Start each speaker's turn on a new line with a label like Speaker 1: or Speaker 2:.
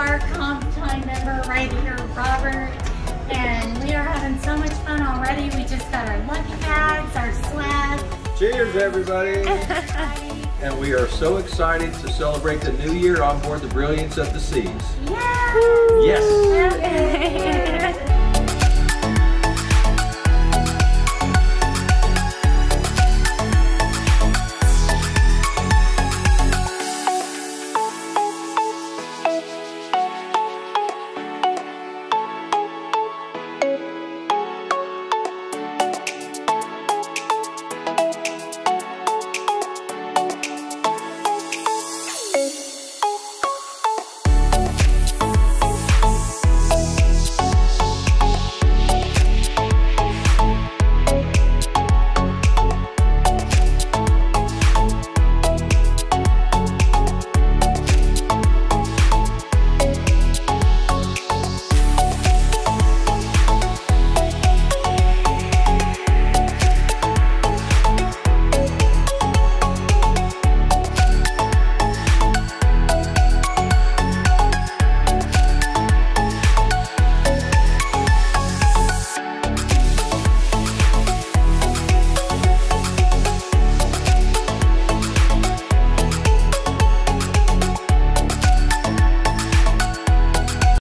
Speaker 1: our comp time member right here, Robert. And we are having so much fun already. We just got our lucky bags, our swag.
Speaker 2: Cheers, everybody. And we are so excited to celebrate the new year on board the Brilliance of the Seas.
Speaker 1: Yeah.
Speaker 2: Yes.